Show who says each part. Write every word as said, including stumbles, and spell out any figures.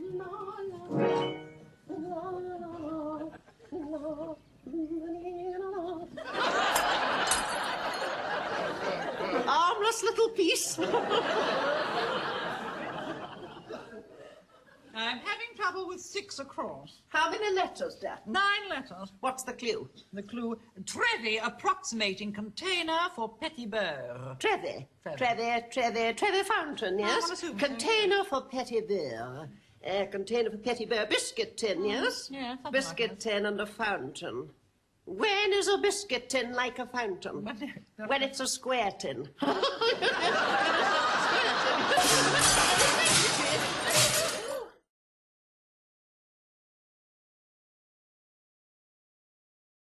Speaker 1: Harmless little piece.
Speaker 2: I'm having trouble with six across.
Speaker 1: How many letters, Dad?
Speaker 2: Nine letters.
Speaker 1: What's the clue?
Speaker 2: The clue, Trevi approximating container for petit beurre.
Speaker 1: Trevi.
Speaker 2: Trevi.
Speaker 1: Trevi, Trevi, Trevi fountain, yes?
Speaker 2: I'm assuming.
Speaker 1: Container for petit beurre. A container for petit beurre. Biscuit tin, yes?
Speaker 2: yeah, something
Speaker 1: Biscuit
Speaker 2: like that.
Speaker 1: tin and a fountain. When is a biscuit tin like a fountain?
Speaker 2: But, uh,
Speaker 1: When it's a square tin.